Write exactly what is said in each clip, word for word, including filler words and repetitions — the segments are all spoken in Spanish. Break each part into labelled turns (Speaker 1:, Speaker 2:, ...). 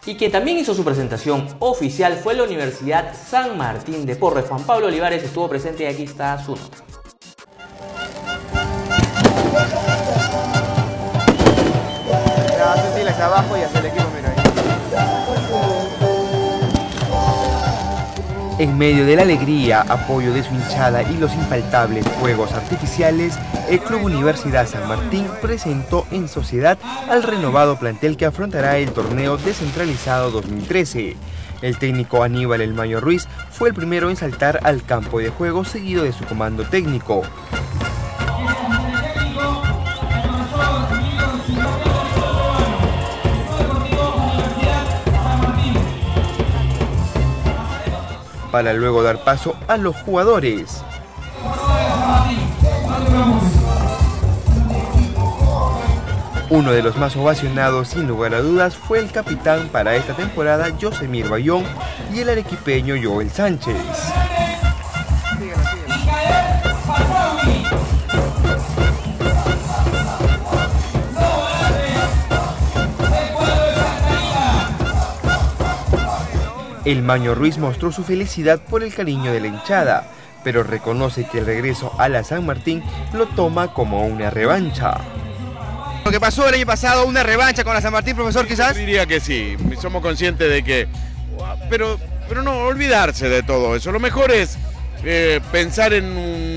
Speaker 1: Y quien también hizo su presentación oficial fue la Universidad San Martín de Porres. Juan Pablo Olivares estuvo presente y aquí está su nota.
Speaker 2: Hacia abajo y hacia el equipo, mira ahí.
Speaker 3: En medio de la alegría, apoyo de su hinchada y los infaltables fuegos artificiales, el Club Universidad San Martín presentó en sociedad al renovado plantel que afrontará el torneo descentralizado dos mil trece. El técnico Aníbal El Mayo Ruiz fue el primero en saltar al campo de juego seguido de su comando técnico. Para luego dar paso a los jugadores. Uno de los más ovacionados sin lugar a dudas fue el capitán para esta temporada, Yosemir Bayón, y el arequipeño Joel Sánchez. El Maño Ruiz mostró su felicidad por el cariño de la hinchada, pero reconoce que el regreso a la San Martín lo toma como una revancha.
Speaker 2: Lo que pasó el año pasado, una revancha con la San Martín, profesor, quizás.
Speaker 4: Yo diría que sí, somos conscientes de que, pero, pero no olvidarse de todo eso. Lo mejor es eh, pensar en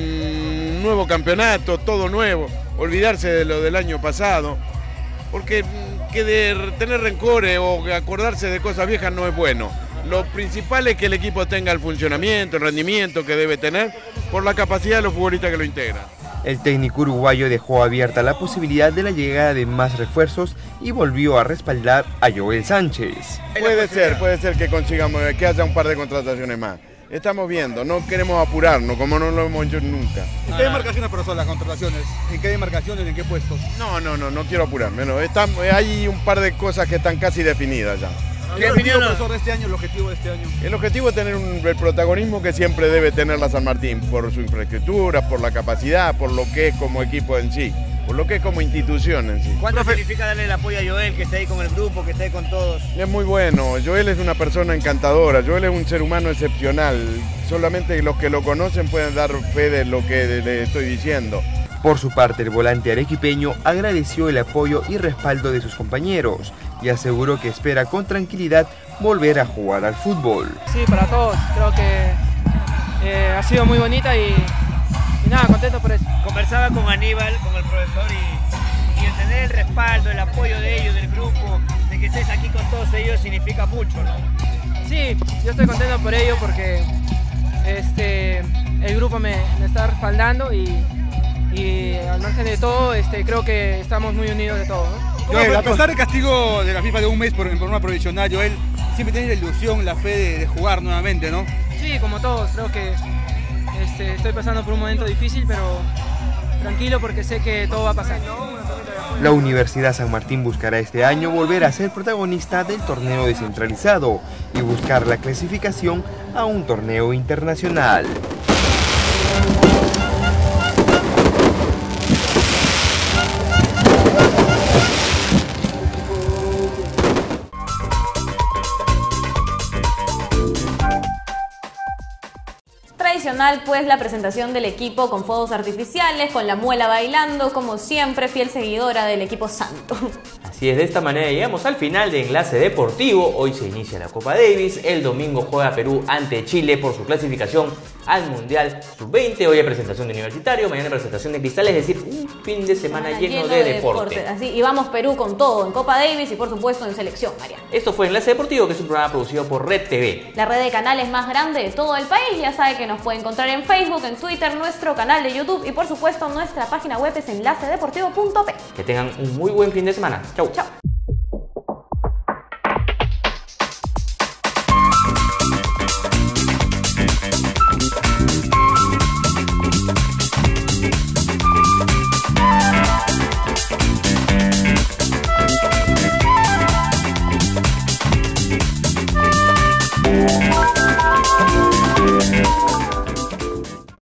Speaker 4: un nuevo campeonato, todo nuevo, olvidarse de lo del año pasado, porque que de tener rencores o acordarse de cosas viejas no es bueno. Lo principal es que el equipo tenga el funcionamiento, el rendimiento que debe tener por la capacidad de los futbolistas que lo integran.
Speaker 3: El técnico uruguayo dejó abierta la posibilidad de la llegada de más refuerzos y volvió a respaldar a Joel Sánchez.
Speaker 4: Puede ser, puede ser que consigamos, que haya un par de contrataciones más. Estamos viendo, no queremos apurarnos, como no lo hemos hecho nunca.
Speaker 5: ¿En qué demarcaciones pero son las contrataciones? ¿En qué demarcaciones, en qué puestos?
Speaker 4: No, no, no, no quiero apurarme. No. Está, hay un par de cosas que están casi definidas ya.
Speaker 5: ¿Qué objetivo, profesor, de este año, el objetivo de este año?
Speaker 4: El objetivo es tener un, el protagonismo que siempre debe tener la San Martín, por su infraestructura, por la capacidad, por lo que es como equipo en sí, por lo que es como institución en sí.
Speaker 6: ¿Cuánto significa darle el apoyo a Joel, que está ahí con el grupo, que está ahí con todos?
Speaker 4: Es muy bueno, Joel es una persona encantadora, Joel es un ser humano excepcional, solamente los que lo conocen pueden dar fe de lo que le estoy diciendo.
Speaker 3: Por su parte, el volante arequipeño agradeció el apoyo y respaldo de sus compañeros y aseguró que espera con tranquilidad volver a jugar al fútbol.
Speaker 7: Sí, para todos, creo que eh, ha sido muy bonita y, y nada, contento por eso.
Speaker 6: Conversaba con Aníbal, con el profesor, y, y el tener el respaldo, el apoyo de ellos, del grupo, de que estés aquí con todos ellos significa mucho, ¿no?
Speaker 7: Sí, yo estoy contento por ello porque este, el grupo me, me está respaldando y y al margen de todo, este, creo que estamos muy unidos de todo, ¿no?
Speaker 5: Joel, a pesar del castigo de la FIFA de un mes por, por una provisional, Joel, siempre tiene la ilusión, la fe de, de jugar nuevamente, ¿no?
Speaker 7: Sí, como todos, creo que este, estoy pasando por un momento difícil, pero tranquilo porque sé que todo va a pasar.
Speaker 3: La Universidad San Martín buscará este año volver a ser protagonista del torneo descentralizado y buscar la clasificación a un torneo internacional.
Speaker 8: Tradicional pues la presentación del equipo con fuegos artificiales, con la muela bailando, como siempre fiel seguidora del equipo santo.
Speaker 1: Así es, de esta manera llegamos al final de Enlace Deportivo. Hoy se inicia la Copa Davis, el domingo juega Perú ante Chile por su clasificación al Mundial sub veinte. Hoy hay presentación de Universitario, mañana hay presentación de Cristal, es decir, un fin de semana lleno, lleno de, de deporte. deporte.
Speaker 8: Así, y vamos Perú con todo, en Copa Davis y por supuesto en selección, Mariana.
Speaker 1: Esto fue Enlace Deportivo, que es un programa producido por Red T V.
Speaker 8: La red de canales más grande de todo el país. Ya sabe que nos puede encontrar en Facebook, en Twitter, nuestro canal de YouTube y por supuesto nuestra página web es enlace deportivo punto p.
Speaker 1: Que tengan un muy buen fin de semana. Chau.
Speaker 8: Chau.